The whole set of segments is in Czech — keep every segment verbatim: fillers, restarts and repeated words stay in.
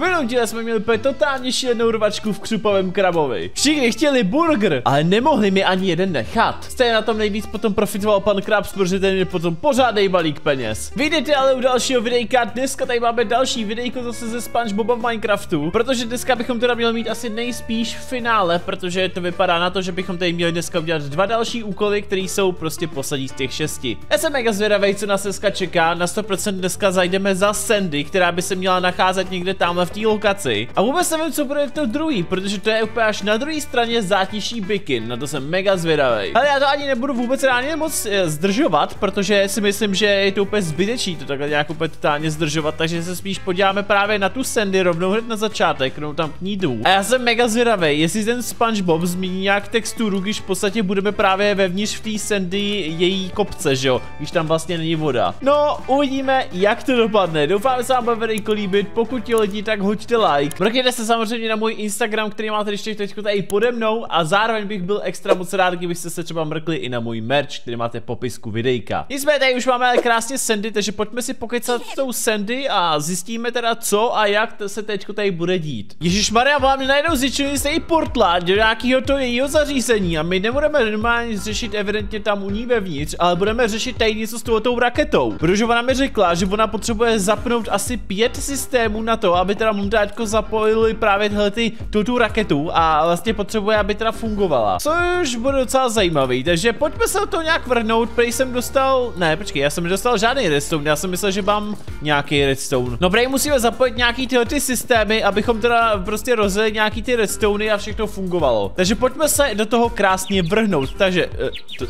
V minulém díle jsme měli úplně totálně šílenou rvačku v křupovém krabovi. Všichni chtěli burger, ale nemohli mi ani jeden nechat. Stejně na tom nejvíc potom profitoval pan Krabs, protože ten je potom pořádnej balík peněz. Vyjdete ale u dalšího videjka, dneska tady máme další videjko zase ze SpongeBoba v Minecraftu, protože dneska bychom teda měli mít asi nejspíš finále, protože to vypadá na to, že bychom tady měli dneska udělat dva další úkoly, které jsou prostě poslední z těch šesti. Já jsem mega zvědavej, co nás dneska čeká. Na sto procent dneska zajdeme za Sandy, která by se měla nacházet někde tamhle v té lokaci. A vůbec nevím, co bude to druhý, protože to je úplně až na druhé straně zátiší Bikin. Na to jsem mega zvědavej. Ale já to ani nebudu vůbec reálně moc e, zdržovat, protože si myslím, že je to úplně zbytečný to takhle nějak úplně totálně zdržovat, takže se spíš podíváme právě na tu Sandy rovnou hned na začátek, rovnou tam k ní jdu. A já jsem mega zvědavej, jestli ten SpongeBob změní nějak texturu, když v podstatě budeme právě vevnitř v té Sandy její kopce, že jo, když tam vlastně není voda. No, uvidíme, jak to dopadne. Doufám, že se vám bude videjko líbit. Pokud ti lidi, tak hoďte like. Mrkněte se samozřejmě na můj Instagram, který máte ještě teď tady pode mnou, a zároveň bych byl extra moc rád, kdybyste se třeba mrkli i na můj merch, který máte v popisku videjka. Nicméně tady už máme krásně Sandy, takže pojďme si pokecat s tou Sandy a zjistíme teda co a jak to se teď tady bude dít. Ježišmarja, vám mě najednou zjišťují se i portla do nějakého to jejího zařízení a my nebudeme normálně řešit evidentně tam u ní vevnitř, ale budeme řešit tady něco s touto raketou. Protože ona mi řekla, že ona potřebuje zapnout asi pět systémů na to, aby teda momentátko zapojili právě tyhle ty, tu raketu a vlastně potřebuje, aby teda fungovala. Což bude docela zajímavý, takže pojďme se o to nějak vrhnout. Prej jsem dostal, ne počkej, já jsem nedostal žádný redstone, já jsem myslel, že mám nějaký redstone. No prej musíme zapojit nějaký tyhle ty systémy, abychom teda prostě rozjeli nějaký ty redstony a všechno fungovalo. Takže pojďme se do toho krásně vrhnout, takže uh, to...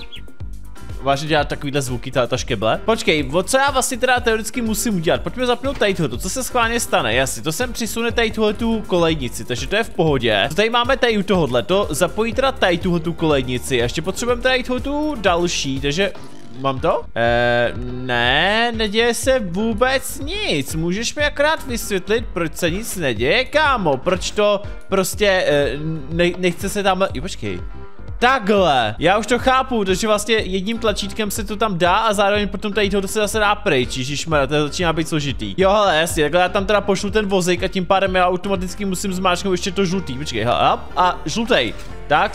Vážně dělat takovýhle zvuky, ta, ta škeble. Počkej, o co já vlastně teda teoreticky musím udělat? Pojďme zapnout tady tohoto, co se schválně stane, jasně, to sem přisune tady tuhletu kolejnici, takže to je v pohodě. To tady máme tady u tohohle, to zapojí teda tady tuhletu kolejnici, a ještě potřebujeme tady tuhletu další, takže... Mám to? Eee, ne, neděje se vůbec nic. Můžeš mi akorát vysvětlit, proč se nic neděje, kámo? Proč to prostě e, ne, nechce se tam... Jo, počkej. Takhle, já už to chápu, takže vlastně jedním tlačítkem se to tam dá a zároveň potom tady toho se zase dá pryč, ježišmarja, to začíná být složitý. Jo, hele, jasně, takhle já tam teda pošlu ten vozík a tím pádem já automaticky musím zmáčknout ještě to žlutý, počkej, hele, a žlutej, tak,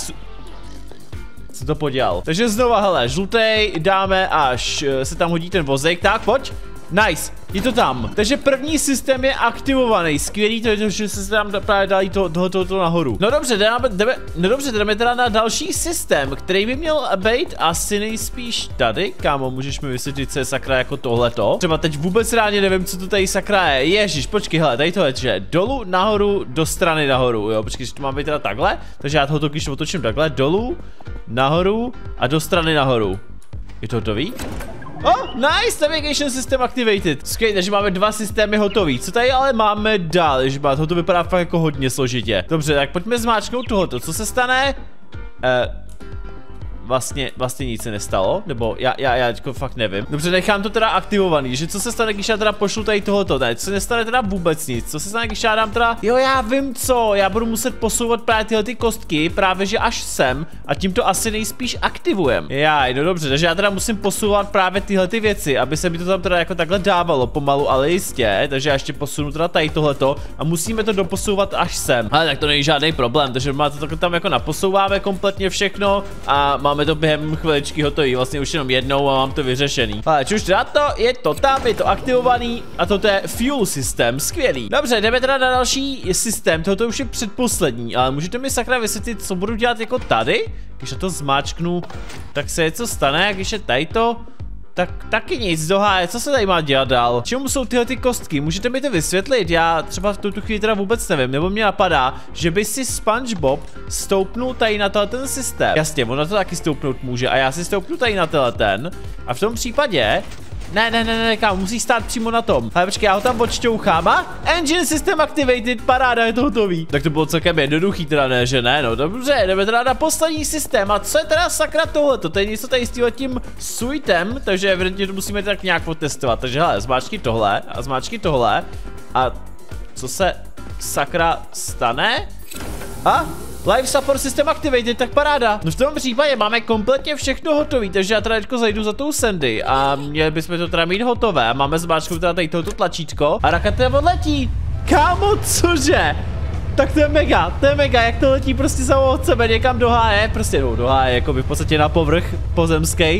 co to podělal. Takže znova, hele, žlutej dáme, až se tam hodí ten vozík, tak, pojď. Nice, je to tam. Takže první systém je aktivovaný. Skvělý to je, že se tam právě dali to, toho, toho, toho nahoru. No dobře, jdeme, jdeme, no dobře, jdeme teda na další systém, který by měl být asi nejspíš tady. Kámo, můžeš mi vysvětlit, co je sakra jako tohleto? Třeba teď vůbec ráně nevím, co to tady sakra je. Ježíš, počkej, hele, tady tohle, že dolů, nahoru, do strany nahoru, jo, počkej, že to má být teda takhle. Takže já tohoto když otočím takhle, dolů, nahoru a do strany nahoru. Je to hotový? Oh, nice, navigation system activated. Skvělý, takže máme dva systémy hotový. Co tady ale máme dál, že to vypadá fakt jako hodně složitě. Dobře, tak pojďme zmáčknout tohoto. Co se stane? Eh... Vlastně, vlastně nic se nestalo, nebo já, já, já jako fakt nevím. Dobře, nechám to teda aktivovaný, že co se stane, když já teda pošlu tady tohoto, ne, co se nestane teda vůbec nic, co se stane, když já dám teda, jo já vím co, já budu muset posouvat právě tyhle ty kostky, právě že až sem a tím to asi nejspíš aktivujem. Jaj, no dobře, takže já teda musím posouvat právě tyhle ty věci, aby se mi to tam teda jako takhle dávalo, pomalu, ale jistě, takže já ještě posunu teda tady tohleto a musíme to doposouvat až sem. Ale tak to není žádný problém, takže má to tam jako naposouváme kompletně všechno a mám Máme to během chviličky hotový, vlastně už jenom jednou a mám to vyřešený. Ale čuž teda to, je to tam, je to aktivovaný a toto je fuel systém, skvělý. Dobře, jdeme teda na další systém, tohoto už je předposlední, ale můžete mi sakra vysvětlit, co budu dělat jako tady? Když já to zmáčknu, tak se něco stane, a když je tady to, tak taky nic, doháje, co se tady má dělat dál? Čemu jsou tyhle ty kostky? Můžete mi to vysvětlit? Já třeba v tuto chvíli teda vůbec nevím, nebo mě napadá, že by si SpongeBob stoupnul tady na ten systém. Jasně, ono to taky stoupnout může a já si stoupnu tady na ten a v tom případě Ne, ne, ne, ne, kámo, musí stát přímo na tom. Ale počkej, já ho tam odšťouchám a engine system activated, paráda, je to hotový. Tak to bylo celkem jednoduchý, teda ne, že ne, no dobře, jdeme teda na poslední systém. A co je teda sakra tohleto? To je něco tady s tím suitem, takže evidentně to musíme tak nějak potestovat. Takže hele, zmáčky tohle a zmáčky tohle. A co se sakra stane? A? Life support system activated, tak paráda. No v tom případě máme kompletně všechno hotový, takže já teda teďko zajdu za tou Sandy a měli bychom to teda mít hotové. Máme zmáčknout teda tady tohoto tlačítko a raketa odletí. Kámo, cože? Tak to je mega, to je mega, jak to letí prostě samo od sebe někam do háje, prostě no, do háje, jako by v podstatě na povrch pozemský.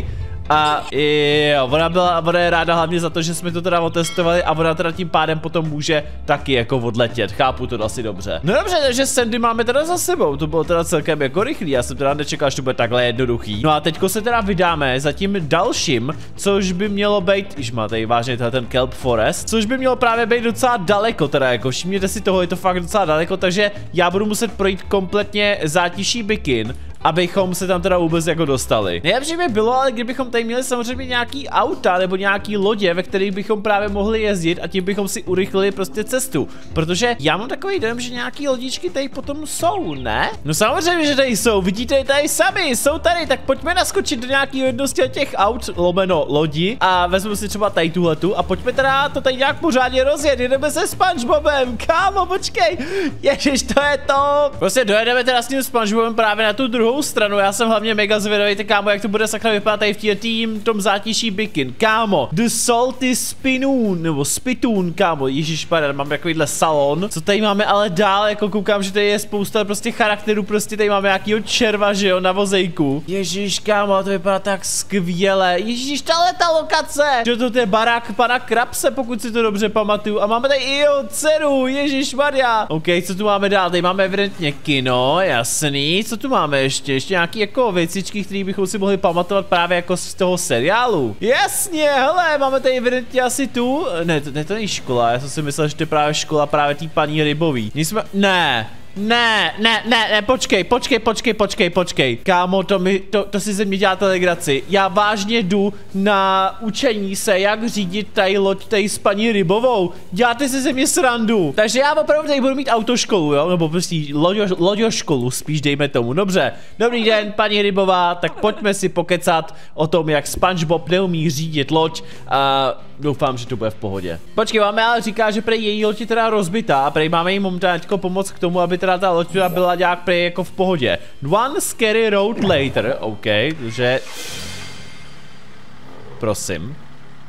A jo, ona byla, ona je ráda hlavně za to, že jsme to teda otestovali a ona teda tím pádem potom může taky jako odletět, chápu to asi dobře. No dobře, takže Sandy máme teda za sebou, to bylo teda celkem jako rychlý, já jsem teda nečekal, že to bude takhle jednoduchý. No a teďko se teda vydáme za tím dalším, což by mělo být, již má tady vážně ten Kelp Forest, což by mělo právě být docela daleko teda, jako všimněte si toho, je to fakt docela daleko, takže já budu muset projít kompletně zátiší Bikin, abychom se tam teda vůbec jako dostali. Nejlepší by bylo, ale kdybychom tady měli samozřejmě nějaký auta nebo nějaký lodě, ve kterých bychom právě mohli jezdit a tím bychom si urychlili prostě cestu. Protože já mám takový dojem, že nějaký lodičky tady potom jsou, ne? No samozřejmě, že tady jsou, vidíte je tady sami, jsou tady, tak pojďme naskočit do nějakého jednosti těch aut, lomeno lodi a vezmu si třeba tady tuhletu a pojďme teda to tady nějak pořádně rozjet, jdeme se SpongeBobem, kámo, počkej, ježiš, to je to. Prostě dojedeme teda s tím SpongeBobem právě na tu druhou stranu, já jsem hlavně mega zvědavý, tak kámo, jak to bude sakra vypadat tady v tě tým tom zátiší Bikin, kámo, The Salty Spinoon, nebo Spitoon, kámo, ježišmarja, mám takovýhle salon, co tady máme ale dál, jako koukám, že tady je spousta prostě charakterů, prostě tady máme nějakýho červa, že jo, na vozejku, ježiš, kámo, to vypadá tak skvěle, ježiš, tahle ta lokace, že to je barák pana Krabse, pokud si to dobře pamatuju, a máme tady i jeho dceru, ježišmarja, ok, co tu máme dál, tady máme evidentně kino, jasný, co tu máme ještě? Ještě nějaký jako věcičky, které bychom si mohli pamatovat právě jako z toho seriálu. Jasně, hele, máme tady evidentně asi tu. Ne, to, ne, to není škola, já jsem si myslel, že to je právě škola právě té paní Rybový. Jsme... Ne. Ne, ne, ne, ne, počkej, počkej, počkej, počkej, počkej. Kámo, to mi, to, to si ze mě děláte legraci. Já vážně jdu na učení se, jak řídit tady loď tady s paní Rybovou. Děláte si ze mě srandu. Takže já opravdu tady budu mít autoškolu, jo, nebo prostě loďo, loďoškolu, spíš dejme tomu. Dobře, dobrý den, paní Rybová, tak pojďme si pokecat o tom, jak SpongeBob neumí řídit loď a doufám, že to bude v pohodě. Počkej, máme ale říká, že prej její loď je teda rozbitá a prej máme jí momentálně pomoct k tomu, aby teda ta loď byla nějak prej jako v pohodě. One scary road later, OK, že... Prosím.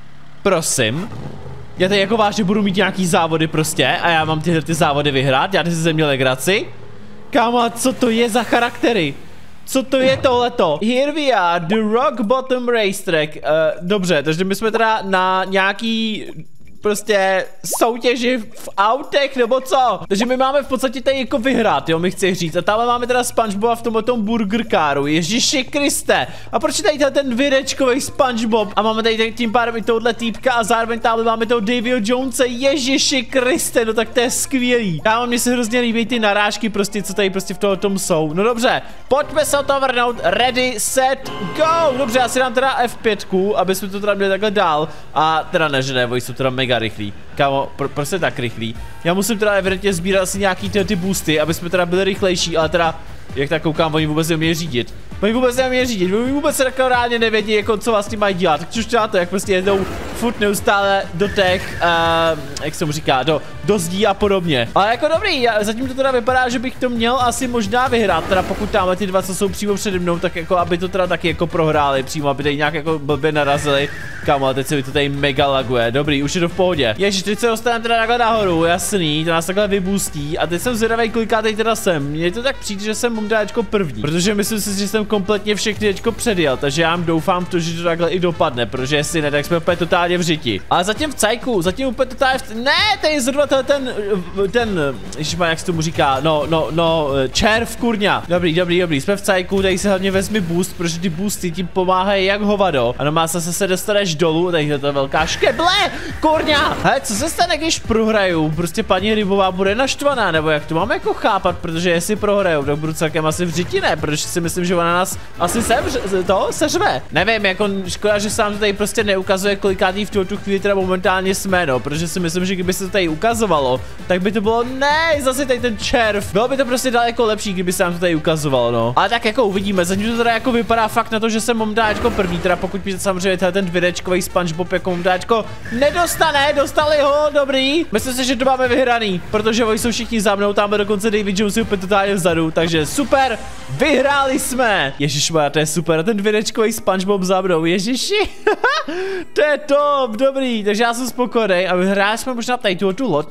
Prosím. Já tady jako vážně budu mít nějaký závody prostě a já mám tyhle ty závody vyhrát, já si ze mě legraci. Kámo, co to je za charaktery? Co to je tohleto? Here we are, the Rock Bottom Racetrack. Uh, dobře, takže my jsme teda na nějaký prostě soutěži v autech, nebo co? Takže my máme v podstatě tady jako vyhrát, jo, mi chci říct. A tamhle máme teda SpongeBoba v tomhle burger caru. Ježiši Kriste. A proč je tady ten virečkový SpongeBob? A máme tady tím pádem i tohle týpka a zároveň tamhle máme toho Daveyho Jonese. Ježiši Kriste, no tak to je skvělý. Kámo, mně se hrozně líbí ty narážky prostě, co tady prostě v tom jsou. No dobře, pojďme se o to vrhnout. Ready, set, go! Dobře, já si dám teda F pět, aby jsme to teda měli takhle dál. A teda ne, že ne, oni jsou teda mega rychlí. Kámo, pro, proč je tak rychlý? Já musím teda evidentně sbírat asi nějaký ty, ty boosty, aby jsme teda byli rychlejší, ale teda, jak tak koukám, oni vůbec neumí řídit. Oni vůbec neumí řídit, oni vůbec se takhle reálně nevědí, jako co vlastně mají dělat. Tak už děláte, jak prostě jedou furt neustále do těch, uh, jak se mu říká, do, do zdí a podobně. Ale jako dobrý, já, zatím to teda vypadá, že bych to měl asi možná vyhrát, teda pokud tamhle ty dva, co jsou přímo přede mnou, tak jako aby to teda taky jako prohráli přímo, aby tady nějak jako blbě narazili. Kámo, ale teď se mi to tady mega laguje, dobrý, už je to v pohodě. Ježiš, teď se dostaneme teda takhle nahoru, jasný, to nás takhle vybustí a teď jsem zvědavý, koliká tady teda jsem. Mně to tak přijde, že jsem momentálně první, protože myslím si, že jsem kompletně všechny teďko předjel, takže já doufám v to, že to takhle i dopadne, protože jestli ne, tak jsme úplně totálně v řiti. Ale zatím v cajku, zatím úplně totálně v... Ne, tady zrovna ten, ten, ten, ježišmar, jak se tomu říká, no, no, no, červ, kurňa. Dobrý, dobrý, dobrý, jsme v cajku, tady se hlavně vezmi boost, protože ty boosty tím pomáhají jak hovado. Ano, má se se dostaneš dolů, tady je to velká škeble, kurňa. Hele, co se stane, když prohraju? Prostě paní Rybová bude naštvaná, nebo jak to máme jako chápat, protože jestli prohraju, tak budu celkem asi v řiti, ne, protože si myslím, že ona nás asi sevře, to seřve. Nevím, jako škoda, že sám to tady prostě neukazuje, kolikátý v tu chvíli teda momentálně jsme, no, protože si myslím, že kdyby se to tady ukazovalo, tak by to bylo, ne, zase tady ten červ. Bylo by to prostě daleko lepší, kdyby se nám to tady ukazovalo, no. Ale tak jako uvidíme, zatím to teda jako vypadá fakt na to, že jsem momentálně jako první, teda pokud by samozřejmě ten dvědečkový SpongeBob jako momentálně nedostane, dostali ho, dobrý. Myslím si, že to máme vyhraný, protože oni jsou všichni za mnou, tam dokonce David Jones úplně totálně vzadu, takže super, vyhráli jsme. Ježišmarja, to je super, ten dvědečkový SpongeBob za mnou, ježiši. To je top, dobrý, takže já jsem spokojený a vyhráli jsme možná tady tu, tu loď,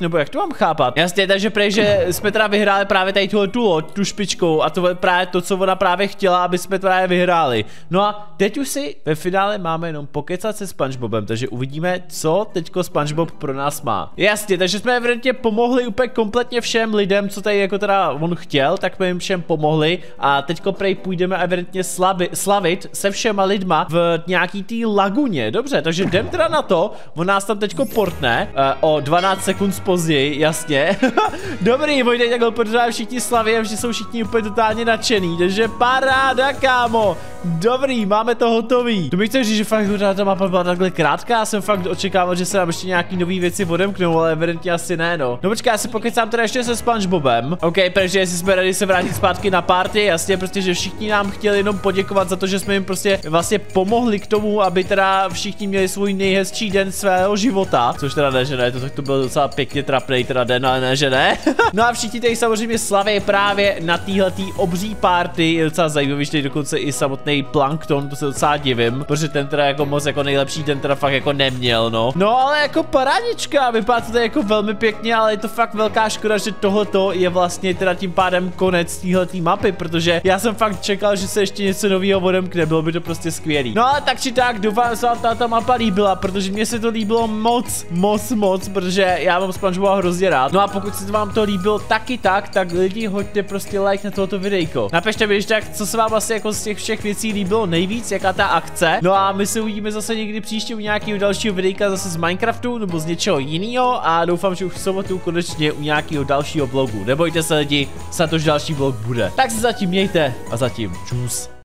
nebo jak to mám chápat? Jasně, takže prej, že jsme teda vyhráli právě tady tuhle tu loď, tu špičkou a to je právě to, co ona právě chtěla, aby jsme právě vyhráli. No a teď už si ve finále máme jenom pokecat se SpongeBobem, takže uvidíme, co teďko SpongeBob pro nás má. Jasně, takže jsme evidentně pomohli úplně kompletně všem lidem, co tady jako teda on chtěl, tak jsme jim všem pomohli a teďko prej půjdeme evidentně slavi, slavit se všema lidma v nějaký té laguně. Dobře, takže jdem teda na to, on nás tam teďko portne uh, o dvanáct sekund později, jasně. Dobrý, Vojtej takhle podržávají všichni slavy a že jsou všichni úplně totálně nadšený, takže paráda, kámo. Dobrý, máme to hotový. To mi chceš říct, že fakt ta mapa byla takhle krátká, já jsem fakt očekával, že se nám ještě nějaký nový věci odemknou, ale evidentně asi ne, no. No počkej, já si pokecám teda ještě se SpongeBobem. OK, protože jestli jsme rádi se vrátit zpátky na party, jasně, prostě, že všichni nám chtěli jenom poděkovat za to, že jsme jim prostě vlastně pomohli k tomu, aby teda všichni měli svůj nejhezčí den svého života. Což teda ne, že ne, to, to byl docela pěkně trapnej teda den, ale ne, že ne. No a všichni tady samozřejmě slaví právě na téhletý obří party, je docela zajímavý, že dokonce i samotný Plankton, to se docela divím, protože ten teda jako moc jako nejlepší ten teda fakt jako neměl, no. No ale jako parádička, vypadá to tady jako velmi pěkně, ale je to fakt velká škoda, že tohleto je vlastně teda tím pádem konec téhletý mapy, protože já jsem fakt čekal, že se ještě něco nového odemkne, bylo by to prostě skvělý. No ale tak či tak, doufám, že se vám tato mapa líbila, protože mně se to líbilo moc, moc, moc, protože já mám SpongeBoba hrozně rád. No a pokud se vám to líbilo taky tak, tak lidi hoďte prostě like na tohoto videjko. Napište mi, když tak, co se vám asi jako z těch všech věcí líbilo nejvíc, jaká ta akce. No a my se uvidíme zase někdy příště u nějakého dalšího videjka zase z Minecraftu nebo z něčeho jiného a doufám, že už v sobotu konečně u nějakého dalšího vlogu. Nebojte se lidi, snad už další vlog bude. Tak se zatím mějte a zatím čus.